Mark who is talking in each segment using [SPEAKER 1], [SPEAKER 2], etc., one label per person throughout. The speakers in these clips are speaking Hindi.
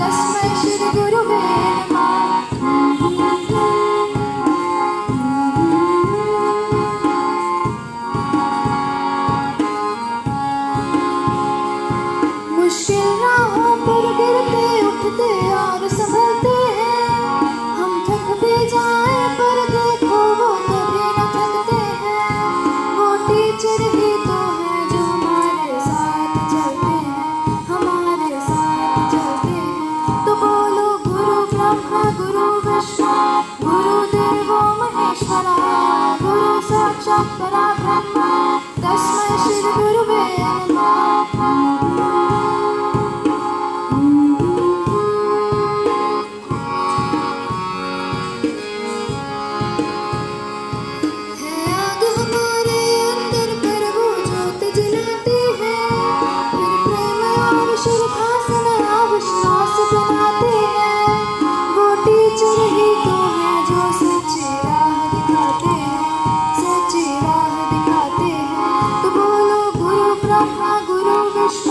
[SPEAKER 1] तस्मै श्री गुरुवे मुश्किल राहों पर गिरते उठते और संभलते हैं, हम थक भी जाए पर देखो वो कभी न थकते हैं। वो टीचर ही तो है जो हमारे साथ चलते हैं, हमारे साथ चलते हैं। तो बोलो गुरु ब्रह्मा गुरु विष्णु गुरुदेवो महेश्वरा, गुरु साक्षात् परब्रह्म तस्मै श्री गुरुवे नमः।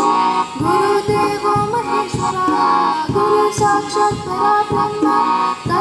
[SPEAKER 1] गुरुदेवो महेश्वरा, गुरु साक्षात् परब्रह्म